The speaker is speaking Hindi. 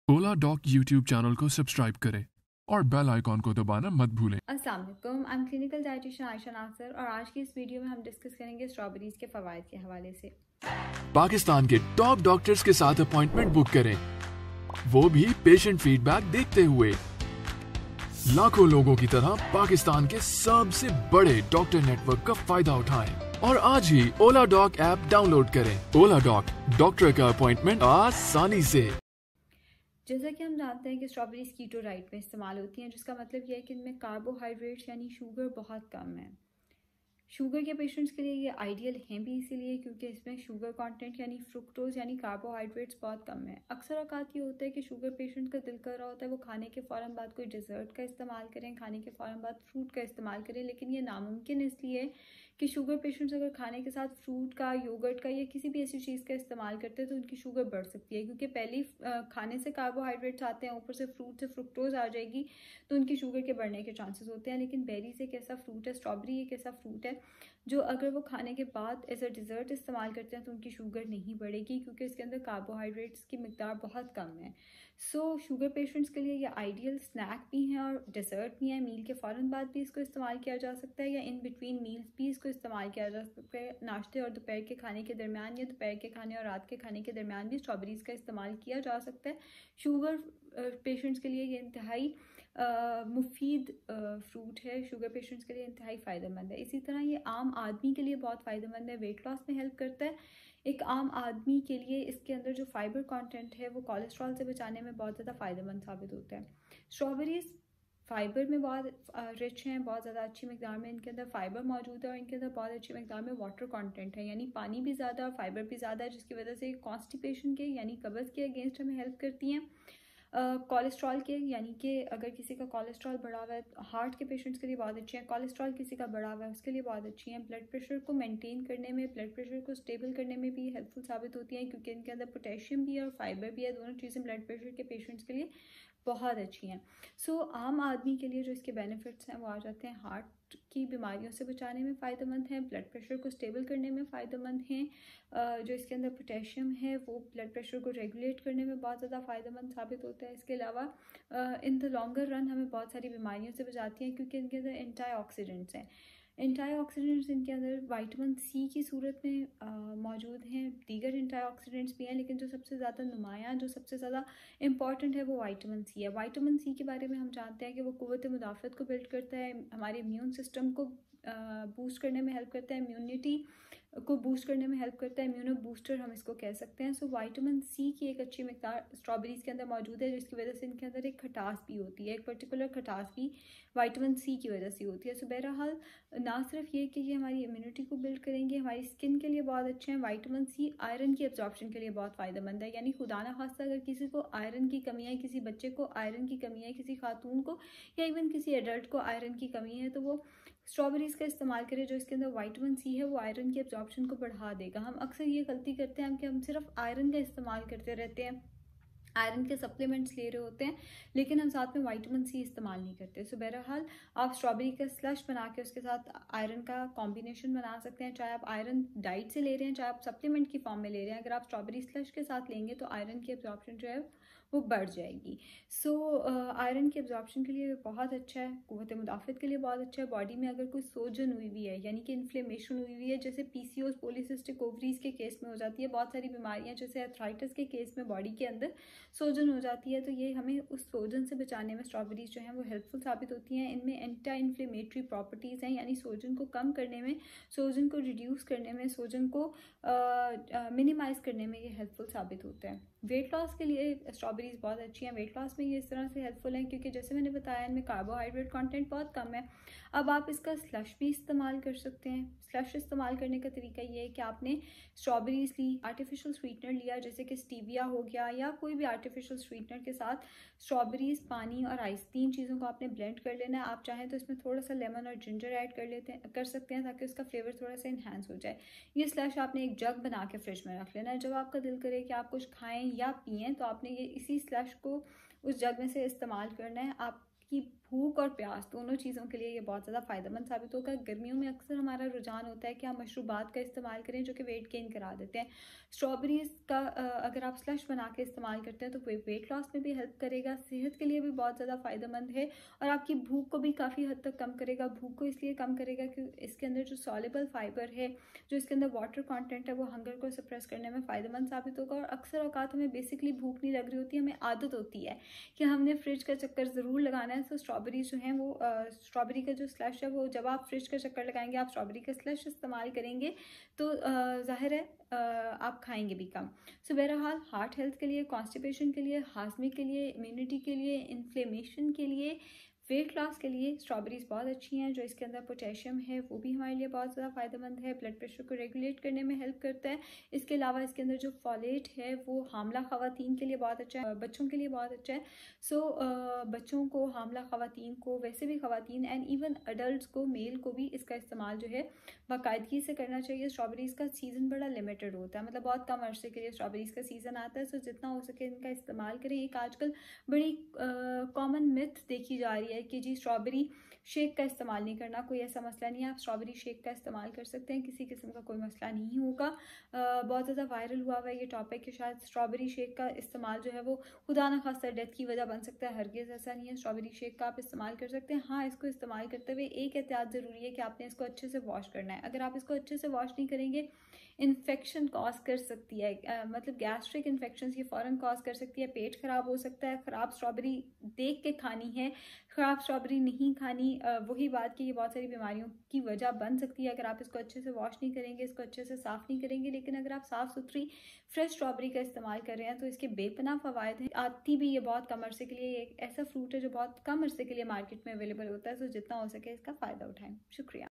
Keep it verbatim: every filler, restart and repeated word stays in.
ओला डॉक यूट्यूब चैनल को सब्सक्राइब करें और बेल आइकॉन को दबाना मत भूलें। अस्सलाम वालेकुम, I am clinical dietitian Ayesha Nasser और आज की इस वीडियो में हम डिस्कस करेंगे स्ट्रॉबेरीज के फ़वाइद के हवाले से। पाकिस्तान के टॉप डॉक्टर्स के साथ अपॉइंटमेंट बुक करें, वो भी पेशेंट फीडबैक देखते हुए। लाखों लोगों की तरह पाकिस्तान के सबसे बड़े डॉक्टर नेटवर्क का फायदा उठाएं और आज ही ओला डॉक ऐप डाउनलोड करें। ओला डॉक, डॉक्टर का अपॉइंटमेंट आसानी से। जैसा कि हम जानते हैं कि स्ट्रॉबेरीज कीटो डाइट में इस्तेमाल होती हैं, जिसका मतलब यह है कि इनमें कार्बोहाइड्रेट्स यानी शुगर बहुत कम है। शुगर के पेशेंट्स के लिए ये आइडियल हैं भी इसीलिए क्योंकि इसमें शुगर कंटेंट यानी फ्रुक्टोज यानी कार्बोहाइड्रेट्स बहुत कम है। अक्सर औकात ये होता है कि शुगर पेशेंट का दिल कर रहा होता है वो खाने के फ़ौरन बाद कोई डिज़र्ट का इस्तेमाल करें, खाने के फ़ौरन बाद फ्रूट का इस्तेमाल करें, लेकिन ये नामुमकिन इसलिए कि शुगर पेशेंट्स अगर खाने के साथ फ्रूट का, योगर्ट का या किसी भी ऐसी चीज़ का इस्तेमाल करते हैं तो उनकी शुगर बढ़ सकती है, क्योंकि पहले खाने से कार्बोहाइड्रेट्स आते हैं, ऊपर से फ्रूट से फ्रुक्टोज आ जाएगी तो उनकी शुगर के बढ़ने के चांसेस होते हैं। लेकिन बेरीज एक ऐसा फ्रूट है, स्ट्रॉबेरी एक ऐसा फ्रूट है जो अगर वो खाने के बाद एज अ डिज़र्ट इस्तेमाल करते हैं तो उनकी शुगर नहीं बढ़ेगी, क्योंकि इसके अंदर कार्बोहाइड्रेट्स की मिकदार बहुत कम है। सो so, शुगर पेशेंट्स के लिए ये आइडियल स्नैक भी हैं और डिज़र्ट भी है। मील के फ़ौरन बाद भी इसको इस्तेमाल किया जा सकता है या इन बिटवीन मील्स भी इसको इस्तेमाल किया जा सकता है। नाश्ते और दोपहर के खाने के दरमियान या दोपहर के खाने और रात के खाने के दरमियान भी स्ट्रॉबेरीज़ का इस्तेमाल किया जा सकता है। शुगर पेशेंट्स के लिए ये इंतहाई मुफीद फ्रूट है, शुगर पेशेंट्स के लिए इंतहाई फ़ायदेमंद है। इसी तरह ये आम आदमी के लिए बहुत फ़ायदेमंद है, वेट लॉस में हेल्प करता है। एक आम आदमी के लिए इसके अंदर जो फाइबर कंटेंट है वो कोलेस्ट्रॉल से बचाने में बहुत ज़्यादा फ़ायदेमंद साबित होता है। स्ट्रॉबेरीज़ फाइबर में बहुत रिच हैं, बहुत ज़्यादा अच्छी मिकदार में इनके अंदर फाइबर मौजूद है और इनके अंदर बहुत अच्छी मिकदार में वाटर कंटेंट है, यानी पानी भी ज़्यादा और फाइबर भी ज़्यादा है, जिसकी वजह से कॉन्स्टिपेशन के यानी कब्ज़ के अगेंस्ट हमें हेल्प करती हैं। कोलेस्ट्रॉल के यानी कि अगर किसी का कोलेस्ट्रॉल बढ़ा हुआ है, हार्ट के पेशेंट्स के लिए बहुत अच्छे हैं। कोलेस्ट्रॉल किसी का बढ़ा हुआ है उसके लिए बहुत अच्छी हैं। ब्लड प्रेशर को मेंटेन करने में, ब्लड प्रेशर को स्टेबल करने में भी हेल्पफुल साबित होती हैं, क्योंकि इनके अंदर पोटेशियम भी है और फाइबर भी है। दोनों चीज़ें ब्लड प्रेशर के पेशेंट्स के लिए बहुत अच्छी हैं। सो so, आम आदमी के लिए जो इसके बेनिफिट्स हैं वो आ जाते हैं हार्ट की बीमारियों से बचाने में फ़ायदेमंद हैं, ब्लड प्रेशर को स्टेबल करने में फ़ायदेमंद हैं। जो इसके अंदर पोटेशियम है वो ब्लड प्रेशर को रेगुलेट करने में बहुत ज़्यादा फ़ायदेमंद साबित होता है। इसके अलावा इन द लॉन्गर रन हमें बहुत सारी बीमारियों से बचाती हैं, क्योंकि इनके अंदर एंटीऑक्सीडेंट्स हैं। एंटीऑक्सीडेंट्स इनके अंदर विटामिन सी की सूरत में मौजूद हैं, दीगर एंटीऑक्सीडेंट्स भी हैं, लेकिन जो सबसे ज़्यादा नुमायाँ, जो सबसे ज़्यादा इंपॉर्टेंट है वो विटामिन सी है। विटामिन सी के बारे में हम जानते हैं कि वो क़ुव्वत मुदाफ़त को बिल्ड करता है, हमारे इम्यून सिस्टम को बूस्ट करने में हेल्प करता है, इम्यूनिटी को बूस्ट करने में हेल्प करता है, इम्यूनो बूस्टर हम इसको कह सकते हैं। सो विटामिन सी की एक अच्छी मिकदार स्ट्रॉबेरीज़ के अंदर मौजूद है, जिसकी वजह से इनके अंदर एक खटास भी होती है, एक पर्टिकुलर खटास भी विटामिन सी की वजह से होती है। सो बहरहाल ना सिर्फ ये कि ये हमारी इम्यूनिटी को बिल्ड करेंगे, हमारी स्किन के लिए बहुत अच्छे हैं। विटामिन सी आयरन की एब्जॉर्प्शन के लिए बहुत फ़ायदेमंद है, यानी खुदा ना खास्ता अगर किसी को आयरन की कमी है, किसी बच्चे को आयरन की कमी है, किसी खातून को या इवन किसी एडल्ट को आयरन की कमी है, तो वो स्ट्रॉबेरीज़ का इस्तेमाल करें। जो इसके अंदर विटामिन सी है वो आयरन की एब्जॉर्प्शन को बढ़ा देगा। हम अक्सर ये गलती करते हैं कि हम सिर्फ आयरन का इस्तेमाल करते रहते हैं, आयरन के सप्लीमेंट्स ले रहे होते हैं, लेकिन हम साथ में विटामिन सी इस्तेमाल नहीं करते। सो बहरहाल आप स्ट्रॉबेरी का स्लश बना के उसके साथ आयरन का कॉम्बिनेशन बना सकते हैं, चाहे आप आयरन डाइट से ले रहे हैं, चाहे आप सप्लीमेंट की फॉर्म में ले रहे हैं। अगर आप स्ट्रॉबेरी स्लश के साथ लेंगे तो आयरन की एब्जॉर्प्शन जो है वो बढ़ जाएगी। सो आयरन की एब्जॉर्प्शन के लिए बहुत अच्छा है, क़ुव्वत मुदाफ़त के लिए बहुत अच्छा है। बॉडी में अगर कोई सोजन हुई हुई है यानी कि इन्फ्लेमेशन हुई हुई है, जैसे पीसीओएस पॉलीसिस्टिक ओवरीज के केस में हो जाती है, बहुत सारी बीमारियां जैसे आर्थराइटिस के केस में बॉडी के अंदर सोजन हो जाती है, तो ये हमें उस सोजन से बचाने में स्ट्रॉबेरीज जो हैं वो हेल्पफुल साबित होती हैं। इनमें एंटी इन्फ्लेमेटरी प्रॉपर्टीज़ हैं, यानी सोजन को कम करने में, सोजन को रिड्यूस करने में, सोजन को मिनिमाइज़ करने में ये हेल्पफुल साबित होता है। वेट लॉस के लिए स्ट्रॉबेरीज़ बहुत अच्छी हैं। वेट लॉस में ये इस तरह से हेल्पफुल हैं क्योंकि जैसे मैंने बताया इनमें कार्बोहाइड्रेट कंटेंट बहुत कम है। अब आप इसका स्लश भी इस्तेमाल कर सकते हैं। स्लश इस्तेमाल करने का तरीका ये है कि आपने स्ट्रॉबेरीज ली, आर्टिफिशियल स्वीटनर लिया जैसे कि स्टीविया हो गया या कोई भी आर्टिफिशियल स्वीटनर के साथ स्ट्रॉबेरीज, पानी और आइस, तीन चीज़ों को आपने ब्लेंड कर लेना है। आप चाहें तो इसमें थोड़ा सा लेमन और जिंजर ऐड कर लेते हैं कर सकते हैं ताकि उसका फ्लेवर थोड़ा सा इन्हांस हो जाए। ये स्लश आपने एक जग बना के फ्रिज में रख लेना है। जब आपका दिल करे कि आप कुछ खाएं या पिएं तो आपने ये इसी स्लश को उस जग में से इस्तेमाल करना है। आपकी भूख और प्यास दोनों चीज़ों के लिए ये बहुत ज़्यादा फ़ायदेमंद साबित होगा। गर्मियों में अक्सर हमारा रुझान होता है कि हम मशरूबात का इस्तेमाल करें जो कि वेट गेन करा देते हैं। स्ट्रॉबेरीज़ का अगर आप स्लश बना के इस्तेमाल करते हैं तो वे वेट लॉस में भी हेल्प करेगा, सेहत के लिए भी बहुत ज़्यादा फ़ायदेमंद है और आपकी भूख को भी काफ़ी हद तक कम करेगा। भूख को इसलिए कम करेगा कि इसके अंदर जो सॉल्युबल फाइबर है, जो इसके अंदर वाटर कंटेंट है, वो हंगर को सप्रेस करने में फ़ायदेमंद साबित होगा। और अक्सर औकात हमें बेसिकली भूख नहीं लग रही होती, हमें आदत होती है कि हमने फ्रिज का चक्कर ज़रूर लगाना है। तो स्ट्रॉबेरी जो है वो स्ट्रॉबेरी का जो स्लश है वो जब आप फ्रिज का चक्कर लगाएंगे, आप स्ट्रॉबेरी का स्लश इस्तेमाल करेंगे तो जाहिर है आ, आप खाएंगे भी कम। सो बहरहाल हार्ट हेल्थ के लिए, कॉन्स्टिपेशन के लिए, हाजमे के लिए, इम्यूनिटी के लिए, इन्फ्लेमेशन के लिए, वेट लॉस के लिए स्ट्रॉबेरीज बहुत अच्छी हैं। जो इसके अंदर पोटेशियम है वो भी हमारे लिए बहुत ज़्यादा फ़ायदेमंद है, ब्लड प्रेशर को रेगुलेट करने में हेल्प करता है। इसके अलावा इसके अंदर जो फॉलेट है वो हामला ख़वातीन के लिए बहुत अच्छा है, बच्चों के लिए बहुत अच्छा है। सो so, बच्चों को, हामला ख़वातीन को, वैसे भी ख़वातीन एंड इवन अडल्ट को, मेल को भी इसका इस्तेमाल जो है बाकायदगी से करना चाहिए। स्ट्रॉबेरीज़ का सीज़न बड़ा लिमिटेड होता है, मतलब बहुत कम अरसे के लिए स्ट्रॉबेरीज़ का सीज़न आता है। सो so, जितना हो सके इनका इस्तेमाल करें। एक आजकल बड़ी कॉमन मिथ देखी जा रही है कि जी स्ट्रॉबेरी शेक का इस्तेमाल नहीं करना, कोई ऐसा मसला नहीं है, आप स्ट्रॉबेरी शेक का इस्तेमाल कर सकते हैं, किसी किस्म का कोई मसला नहीं होगा। बहुत ज़्यादा वायरल हुआ हुआ है ये टॉपिक कि शायद स्ट्रॉबेरी शेक का इस्तेमाल जो है वो खुदा न खास्ता डेथ की वजह बन सकता है। हरगिज़ ऐसा नहीं है, स्ट्रॉबेरी शेक का आप इस्तेमाल कर सकते हैं। हाँ, इसको इस्तेमाल करते हुए एक एहतियात ज़रूरी है कि आपने इसको अच्छे से वॉश करना है। अगर आप इसको अच्छे से वॉश नहीं करेंगे इन्फेक्शन कॉज कर सकती है, आ, मतलब गैस्ट्रिक इन्फेक्शन ये फ़ौरन कॉज कर सकती है, पेट ख़राब हो सकता है। ख़राब स्ट्रॉबेरी देख के खानी है, ख़राब स्ट्रॉबेरी नहीं खानी। आ, वही बात कि ये बहुत सारी बीमारियों की वजह बन सकती है अगर आप इसको अच्छे से वॉश नहीं करेंगे, इसको अच्छे से साफ़ नहीं करेंगे। लेकिन अगर आप साफ़ सुथरी फ्रेश स्ट्रॉबेरी का इस्तेमाल कर रहे हैं तो इसके बेपनाह फ़वायद हैं। आती भी ये बहुत कम अरसे के लिए, एक ऐसा फ्रूट है जो बहुत कम अरसे के लिए मार्केट में अवेलेबल होता है। तो जितना हो सके इसका फ़ायदा उठाएँ। शुक्रिया।